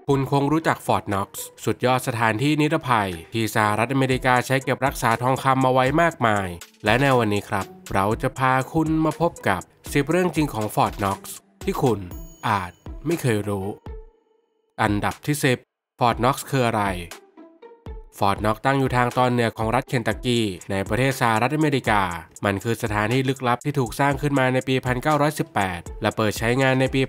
คุณคงรู้จักฟอร์ตน็อกซ์สุดยอดสถานที่นิรภัยที่สหรัฐอเมริกาใช้เก็บรักษาทองคำมาไว้มากมายและในวันนี้ครับเราจะพาคุณมาพบกับ10เรื่องจริงของฟอร์ตน็อกซ์ที่คุณอาจไม่เคยรู้อันดับที่10ฟอร์ตน็อกซ์คืออะไรฟอร์ตน็อกซ์ตั้งอยู่ทางตอนเหนือของรัฐเคนตักกีในประเทศสหรัฐอเมริกามันคือสถานที่ลึกลับที่ถูกสร้างขึ้นมาในปี 1918 และเปิดใช้งานในปี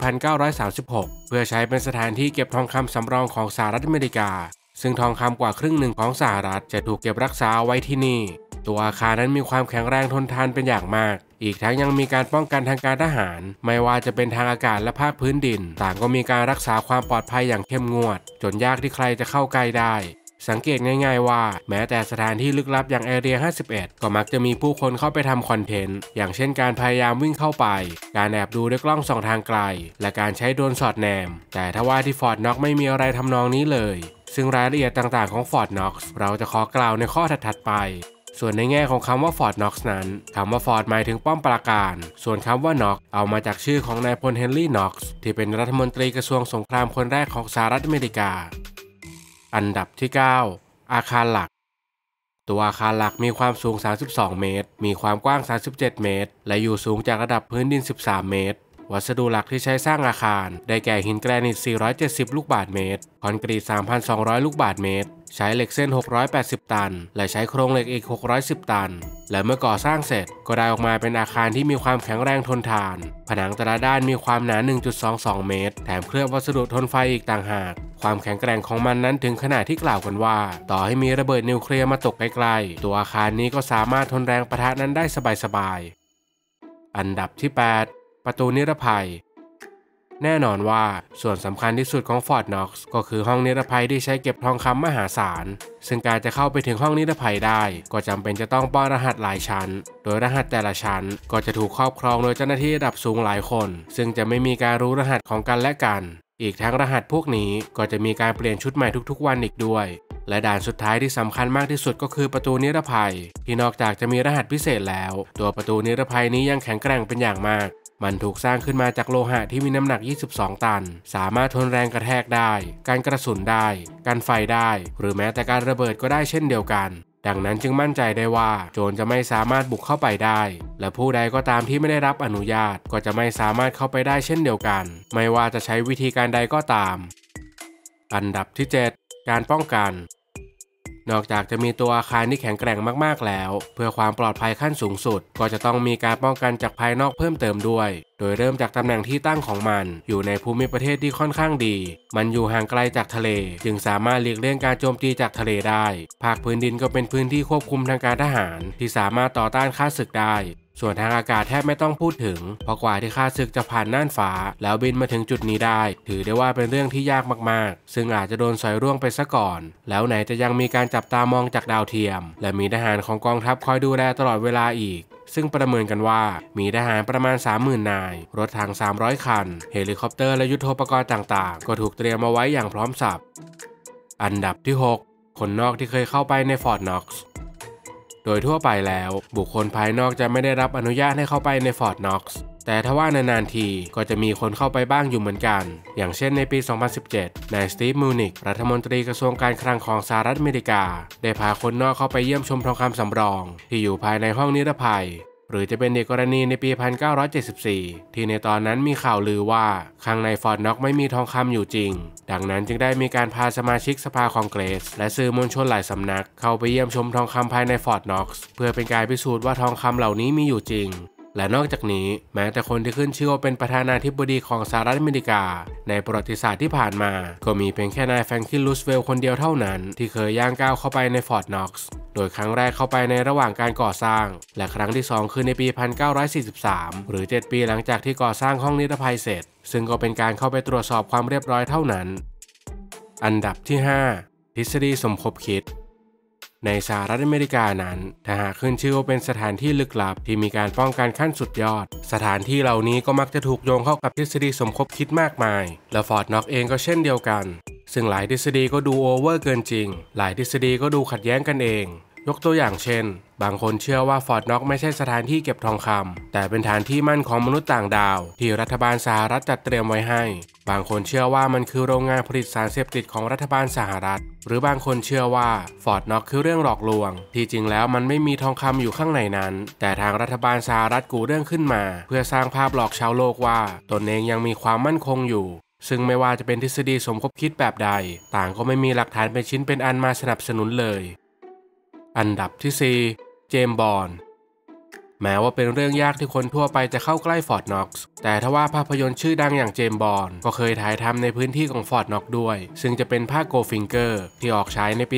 1936 เพื่อใช้เป็นสถานที่เก็บทองคำสำรองของสหรัฐอเมริกาซึ่งทองคำกว่าครึ่งหนึ่งของสหรัฐจะถูกเก็บรักษาไว้ที่นี่ตัวอาคารนั้นมีความแข็งแรงทนทานเป็นอย่างมากอีกทั้งยังมีการป้องกันทางการทหารไม่ว่าจะเป็นทางอากาศและภาคพื้นดินต่างก็มีการรักษาความปลอดภัยอย่างเข้มงวดจนยากที่ใครจะเข้าใกล้ได้สังเกตง่ายๆว่าแม้แต่สถานที่ลึกลับอย่างแอเรีย 51 ก็มักจะมีผู้คนเข้าไปทำคอนเทนต์อย่างเช่นการพยายามวิ่งเข้าไปการแอบดูด้วยกล้องส่องทางไกลและการใช้โดรนสอดแนมแต่ถ้าว่าที่ฟอร์ตน็อกซ์ไม่มีอะไรทำนองนี้เลยซึ่งรายละเอียดต่างๆของฟอร์ตน็อกซ์เราจะขอกล่าวในข้อถัดๆไปส่วนในแง่ของคำว่าฟอร์ตน็อกซ์นั้นคำว่าฟอร์ตหมายถึงป้อมปราการส่วนคำว่าน็อกเอามาจากชื่อของนายพลเฮนรี่น็อกซ์ที่เป็นรัฐมนตรีกระทรวงสงครามคนแรกของสหรัฐอเมริกาอันดับที่9อาคารหลักตัวอาคารหลักมีความสูง32เมตรมีความกว้าง37เมตรและอยู่สูงจากระดับพื้นดิน13เมตรวัสดุหลักที่ใช้สร้างอาคารได้แก่หินแกรนิต470ลูกบาศก์เมตรคอนกรีต 3,200 ลูกบาศก์เมตรใช้เหล็กเส้น680ตันและใช้โครงเหล็กอีก610ตันและเมื่อก่อสร้างเสร็จก็ได้ออกมาเป็นอาคารที่มีความแข็งแรงทนทานผนังแต่ละด้านมีความหนา 1.22 เมตรแถมเคลือบวัสดุทนไฟอีกต่างหากความแข็งแกร่งของมันนั้นถึงขนาดที่กล่าวกันว่าต่อให้มีระเบิดนิวเคลียร์มาตกใกล้ๆตัวอาคารนี้ก็สามารถทนแรงปะทะนั้นได้สบายๆอันดับที่8ประตูนิรภัยแน่นอนว่าส่วนสำคัญที่สุดของฟอร์ตน็อกซ์ก็คือห้องนิรภัยที่ใช้เก็บทองคำมหาศาลซึ่งการจะเข้าไปถึงห้องนิรภัยได้ก็จำเป็นจะต้องป้อนรหัสหลายชั้นโดยรหัสแต่ละชั้นก็จะถูกครอบครองโดยเจ้าหน้าที่ระดับสูงหลายคนซึ่งจะไม่มีการรู้รหัสของกันและกันอีกทั้งรหัสพวกนี้ก็จะมีการเปลี่ยนชุดใหม่ทุกๆวันอีกด้วยและด่านสุดท้ายที่สำคัญมากที่สุดก็คือประตูนิรภัยที่นอกจากจะมีรหัสพิเศษแล้วตัวประตูนิรภัยนี้ยังแข็งแกร่งเป็นอย่างมากมันถูกสร้างขึ้นมาจากโลหะที่มีน้ำหนัก22ตันสามารถทนแรงกระแทกได้กันกระสุนได้กันไฟได้หรือแม้แต่การระเบิดก็ได้เช่นเดียวกันดังนั้นจึงมั่นใจได้ว่าโจรจะไม่สามารถบุกเข้าไปได้และผู้ใดก็ตามที่ไม่ได้รับอนุญาตก็จะไม่สามารถเข้าไปได้เช่นเดียวกันไม่ว่าจะใช้วิธีการใดก็ตามอันดับที่7การป้องกันนอกจากจะมีตัวอาคารที่แข็งแกร่งมากๆแล้วเพื่อความปลอดภัยขั้นสูงสุดก็จะต้องมีการป้องกันจากภายนอกเพิ่มเติมด้วยโดยเริ่มจากตำแหน่งที่ตั้งของมันอยู่ในภูมิประเทศที่ค่อนข้างดีมันอยู่ห่างไกลจากทะเลจึงสามารถหลีกเลี่ยงการโจมตีจากทะเลได้ภาคพื้นดินก็เป็นพื้นที่ควบคุมทางการทหารที่สามารถต่อต้านข้าศึกได้ส่วนทางอากาศแทบไม่ต้องพูดถึงเพราะกว่าที่ข้าศึกจะผ่านน่านฟ้าแล้วบินมาถึงจุดนี้ได้ถือได้ว่าเป็นเรื่องที่ยากมากๆซึ่งอาจจะโดนสอยร่วงไปซะก่อนแล้วไหนจะยังมีการจับตามองจากดาวเทียมและมีทหารของกองทัพคอยดูแลตลอดเวลาอีกซึ่งประเมินกันว่ามีทหารประมาณ 30,000 นายรถถัง300คันเฮลิคอปเตอร์และยุทโธปกรณ์ต่างๆก็ถูกเตรียมมาไว้อย่างพร้อมสับอันดับที่6คนนอกที่เคยเข้าไปในฟอร์ตน็อกซ์โดยทั่วไปแล้วบุคคลภายนอกจะไม่ได้รับอนุญาตให้เข้าไปในฟอร์ตน็อกซ์แต่ถ้าว่านานๆทีก็จะมีคนเข้าไปบ้างอยู่เหมือนกันอย่างเช่นในปี 2017 นายสตีฟ มูนิกรัฐมนตรีกระทรวงการคลังของสหรัฐอเมริกาได้พาคนนอกเข้าไปเยี่ยมชมทองคำสำรองที่อยู่ภายในห้องนิรภัยหรือจะเป็นในกรณีในปี 1974 ที่ในตอนนั้นมีข่าวลือว่าข้างในฟอร์ตน็อกซ์ไม่มีทองคำอยู่จริงดังนั้นจึงได้มีการพาสมาชิกสภาคองเกรสและสื่อมวลชนหลายสำนักเข้าไปเยี่ยมชมทองคำภายในฟอร์ตน็อกซ์เพื่อเป็นการพิสูจน์ว่าทองคำเหล่านี้มีอยู่จริงและนอกจากนี้แม้แต่คนที่ขึ้นชื่อว่าเป็นประธานาธิบดีของสหรัฐอเมริกาในประวัติศาสตร์ที่ผ่านมาก็มีเพียงแค่นายแฟรงคลิน รูสเวลต์คนเดียวเท่านั้นที่เคยย่างก้าวเข้าไปในฟอร์ตน็อกซ์โดยครั้งแรกเข้าไปในระหว่างการก่อสร้างและครั้งที่2คือในปี 1943 หรือ 7 ปีหลังจากที่ก่อสร้างห้องนิรภัยเสร็จซึ่งก็เป็นการเข้าไปตรวจสอบความเรียบร้อยเท่านั้นอันดับที่5ทฤษฎีสมคบคิดในสหรัฐอเมริกานั้นถ้าหากขึ้นชื่อว่าเป็นสถานที่ลึกลับที่มีการป้องกันขั้นสุดยอดสถานที่เหล่านี้ก็มักจะถูกโยงเข้ากับทฤษฎีสมคบคิดมากมายและฟอร์ตน็อกซ์เองก็เช่นเดียวกันซึ่งหลายทฤษฎีก็ดูโอเวอร์เกินจริงหลายทฤษฎีก็ดูขัดแย้งกันเองยกตัวอย่างเช่นบางคนเชื่อว่าฟอร์ตน็อกไม่ใช่สถานที่เก็บทองคำแต่เป็นฐานที่มั่นของมนุษย์ต่างดาวที่รัฐบาลสหรัฐจัดเตรียมไว้ให้บางคนเชื่อว่ามันคือโรงงานผลิตสารเสพติดของรัฐบาลสหรัฐหรือบางคนเชื่อว่าฟอร์ตน็อกคือเรื่องหลอกลวงที่จริงแล้วมันไม่มีทองคำอยู่ข้างในนั้นแต่ทางรัฐบาลสหรัฐกูเรื่องขึ้นมาเพื่อสร้างภาพหลอกชาวโลกว่าตนเองยังมีความมั่นคงอยู่ซึ่งไม่ว่าจะเป็นทฤษฎีสมคบคิดแบบใดต่างก็ไม่มีหลักฐานเป็นชิ้นเป็นอันมาสนับสนุนเลยอันดับที่4เจมส์บอนด์แม้ว่าเป็นเรื่องยากที่คนทั่วไปจะเข้าใกล้ฟอร์ตน็อกซ์แต่ทว่าภาพยนตร์ชื่อดังอย่างเจมส์บอนด์ก็เคยถ่ายทำในพื้นที่ของฟอร์ตน็อกซ์ด้วยซึ่งจะเป็นภาคโกลฟิงเกอร์ที่ออกฉายในปี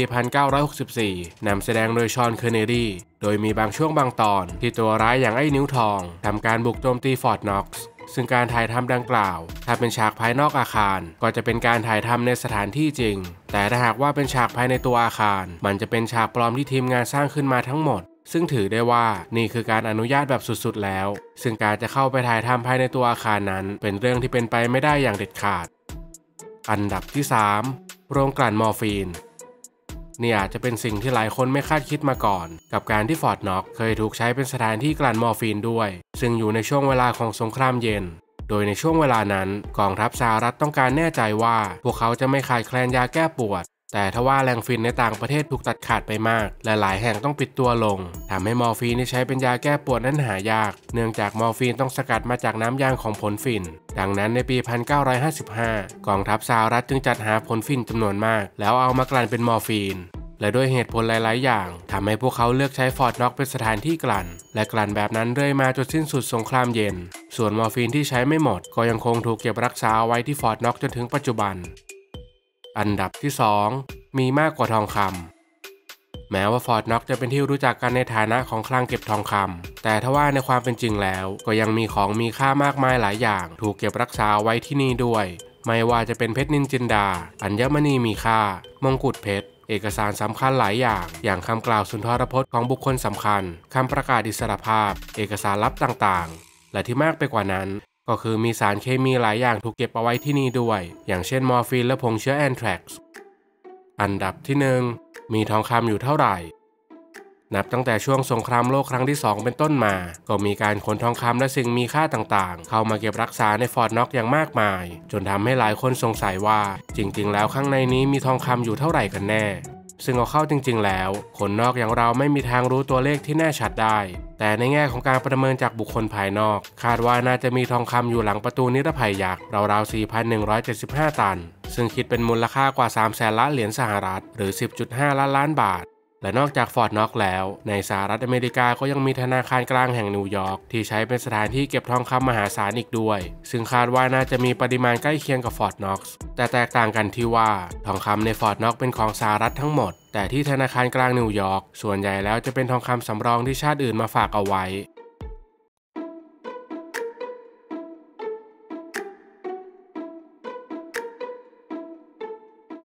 1964 นำแสดงโดยชอนเคเนดีโดยมีบางช่วงบางตอนที่ตัวร้ายอย่างไอ้นิ้วทองทำการบุกโจมตีฟอร์ตน็อกซ์ซึ่งการถ่ายทำดังกล่าวถ้าเป็นฉากภายนอกอาคารก็จะเป็นการถ่ายทำในสถานที่จริงแต่ถ้าหากว่าเป็นฉากภายในตัวอาคารมันจะเป็นฉากปลอมที่ทีมงานสร้างขึ้นมาทั้งหมดซึ่งถือได้ว่านี่คือการอนุญาตแบบสุดๆแล้วซึ่งการจะเข้าไปถ่ายทำภายในตัวอาคารนั้นเป็นเรื่องที่เป็นไปไม่ได้อย่างเด็ดขาดอันดับที่3โรงกลั่นมอร์ฟีนนี่อาจจะเป็นสิ่งที่หลายคนไม่คาดคิดมาก่อนกับการที่ฟอร์ตน็อกเคยถูกใช้เป็นสถานที่กลั่นมอร์ฟีนด้วยซึ่งอยู่ในช่วงเวลาของสงครามเย็นโดยในช่วงเวลานั้นกองทัพสหรัฐต้องการแน่ใจว่าพวกเขาจะไม่ขาดแคลนยาแก้ปวดแต่ทว่าแหล่งฟินในต่างประเทศถูกตัดขาดไปมากและหลายแห่งต้องปิดตัวลงทำให้มอร์ฟีนที่ใช้เป็นยาแก้ปวดนั้นหายากเนื่องจากมอร์ฟีนต้องสกัดมาจากน้ำยางของผลฝิ่นดังนั้นในปี 1955 กองทัพสหรัฐจึงจัดหาผลฝิ่นจำนวนมากแล้วเอามากลั่นเป็นมอร์ฟีนและด้วยเหตุผลหลายๆอย่างทำให้พวกเขาเลือกใช้ฟอร์ตน็อกเป็นสถานที่กลั่นและกลั่นแบบนั้นเรื่อยมาจนสิ้นสุดสงครามเย็นส่วนมอร์ฟีนที่ใช้ไม่หมดก็ยังคงถูกเก็บรักษาไว้ที่ฟอร์ตน็อกจนถึงปัจจุบันอันดับที่2มีมากกว่าทองคำแม้ว่าฟอร์ตน็อกจะเป็นที่รู้จักกันในฐานะของคลังเก็บทองคำแต่ทว่าในความเป็นจริงแล้วก็ยังมีของมีค่ามากมายหลายอย่างถูกเก็บรักษาไว้ที่นี่ด้วยไม่ว่าจะเป็นเพชรนินจินดาอัญมณีมีค่ามงกุฎเพชรเอกสารสำคัญหลายอย่างคำกล่าวสุนทรพจน์ของบุคคลสำคัญคำประกาศอิสรภาพเอกสารลับต่างๆและที่มากไปกว่านั้นก็คือมีสารเคมีหลายอย่างถูกเก็บเอาไว้ที่นี่ด้วยอย่างเช่นมอร์ฟีนและผงเชื้อแอนแทรกซ์อันดับที่1มีทองคำอยู่เท่าไหร่นับตั้งแต่ช่วงสงครามโลกครั้งที่2เป็นต้นมาก็มีการขนทองคำและสิ่งมีค่าต่างๆเข้ามาเก็บรักษาในฟอร์ตน็อกอย่างมากมายจนทำให้หลายคนสงสัยว่าจริงๆแล้วข้างในนี้มีทองคำอยู่เท่าไหร่กันแน่ซึ่งเอาเข้าจริงๆแล้วคนนอกอย่างเราไม่มีทางรู้ตัวเลขที่แน่ชัดได้แต่ในแง่ของการประเมินจากบุคคลภายนอกคาดว่าน่าจะมีทองคำอยู่หลังประตูนิรภัยยักษ์ราวๆ 4,175 ตันซึ่งคิดเป็นมูลค่ากว่า 300,000 ล้านเหรียญสหรัฐหรือ 10.5 ล้านบาทและนอกจากฟอร์ตน็อกแล้วในสหรัฐอเมริกาก็ยังมีธนาคารกลางแห่งนิวยอร์กที่ใช้เป็นสถานที่เก็บทองคำมหาศาลอีกด้วยซึ่งคาดว่าน่าจะมีปริมาณใกล้เคียงกับฟอร์ตน็อกซ์แต่แตกต่างกันที่ว่าทองคำในฟอร์ตน็อกเป็นของสหรัฐทั้งหมดแต่ที่ธนาคารกลางนิวยอร์กส่วนใหญ่แล้วจะเป็นทองคำสำรองที่ชาติอื่นมาฝากเอาไว้